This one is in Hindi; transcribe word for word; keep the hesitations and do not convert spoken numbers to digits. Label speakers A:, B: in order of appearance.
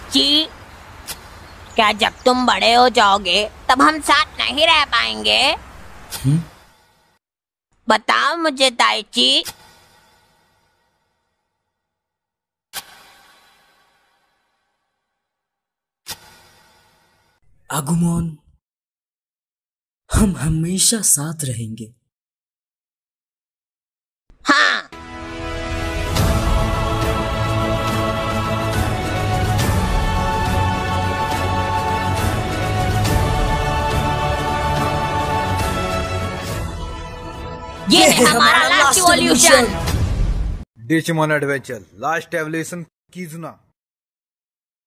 A: ताइची, क्या जब तुम बड़े हो जाओगे तब हम साथ नहीं रह पाएंगे?
B: हुँ?
A: बताओ मुझे ताइची।
B: आगुमोन, हम हमेशा साथ रहेंगे।
A: हाँ। ये है हमारा last evolution.
C: Digimon adventure last evolution कीजुना।